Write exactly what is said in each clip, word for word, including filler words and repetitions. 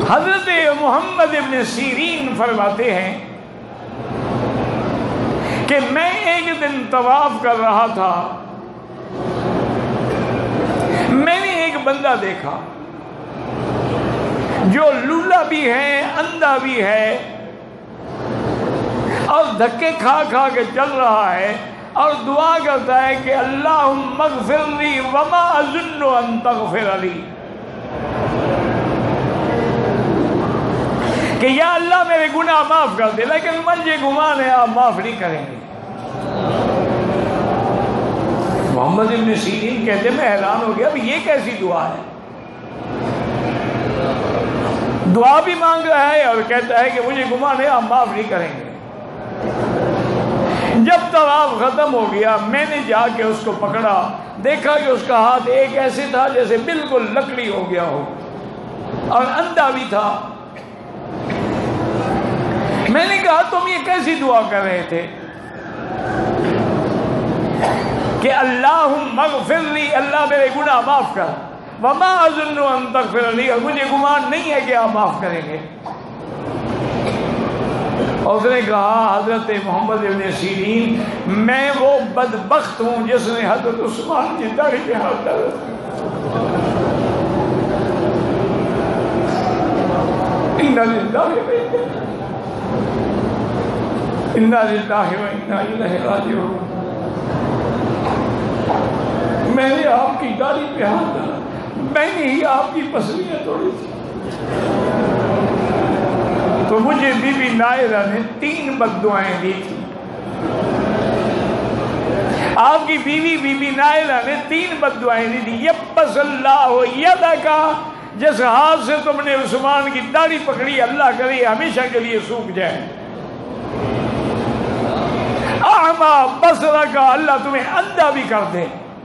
حضرت محمد ابن سیرین فرماتے ہیں کہ میں ایک دن طواف کر رہا تھا، میں نے ایک بندہ دیکھا جو لولا بھی ہے، اندھا بھی ہے، اور دھکے کھا کھا کے چل رہا ہے اور دعا کرتا ہے کہ اللہم اغفر لی وما اظن ان تغفر لی، کہ یا اللہ میرے گناہ معاف کر دے، لیکن مجھے گمان ہے آپ معاف نہیں کریں گے۔ محمد ابن سیرین کہتے میں حیران ہو گیا، اب یہ کیسی دعا ہے؟ دعا بھی مانگ رہا ہے اور کہتا ہے کہ مجھے گمان ہے آپ معاف نہیں کریں گے۔ جب طواف ختم ہو گیا میں نے جا کے اس کو پکڑا، دیکھا کہ اس کا ہاتھ ایک ایسے تھا جیسے بالکل لکڑی ہو گیا ہو اور اندھا بھی تھا۔ میں نے کہا تم یہ کیسی دعا کر رہے تھے کہ اللہم اغفر لی، اللہ میرے گناہ معاف کر، وما اظن ان تغفر لی، اور مجھے گمان نہیں ہے کہ آپ معاف کریں گے۔ اور اس نے کہا حضرت محمد ابن سیرین میں وہ بدبخت ہوں جس نے حضرت عثمان کی داڑھی پہ ہاتھ ڈالا۔ انا للہ انا للہ و انا الیہ راجعون، میں نے آپ کی داڑھی پہ ہاتھ ڈالا، میں نے ہی آپ کی پسلیاں توڑی تھی۔ تو مجھے بی بی نائرہ نے تین بددعائیں دی تھی، آپ کی بیوی بی بی نائرہ نے تین بددعائیں دی تھی۔ یبس اللہ یدک، جس ہاتھ سے تم نے عثمان کی داڑھی پکڑی اللہ کرے ہمیشہ کے لیے سوکھ جائے۔ اعمی بصرک، اللہ تمہیں اندھا بھی کر دے،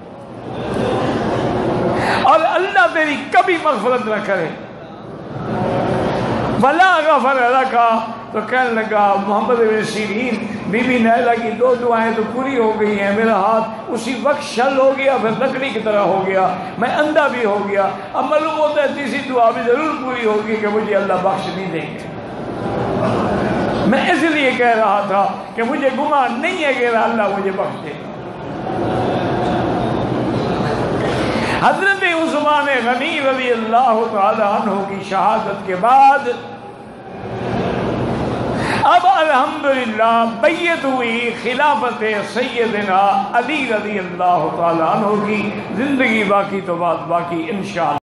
اور اللہ تیری کبھی مغفرت نہ کرے۔ ولا غفر لک، تو کہنے لگا محمد بن سیرین بی بی نائلہ کی دو دعائیں تو پوری ہو گئی ہیں، میرا ہاتھ اسی وقت شل ہو گیا، پھر لکڑی کی طرح ہو گیا، میں اندھا بھی ہو گیا، اب معلوم ہوتا ہے تیسری دعا بھی ضرور پوری ہوگی کہ مجھے اللہ بخش نہیں دیں گے۔ میں اس لیے کہہ رہا تھا کہ مجھے گمان نہیں ہے کہ اللہ مجھے بخش دے گا۔ حضرت عثمان غنی رضی اللہ تعالی عنہ کی شہادت کے بعد اب الحمدللہ بیعت ہوئی خلافت سیدنا علی رضی اللہ تعالی عنہ کی، زندگی باقی تو بات باقی انشاءاللہ۔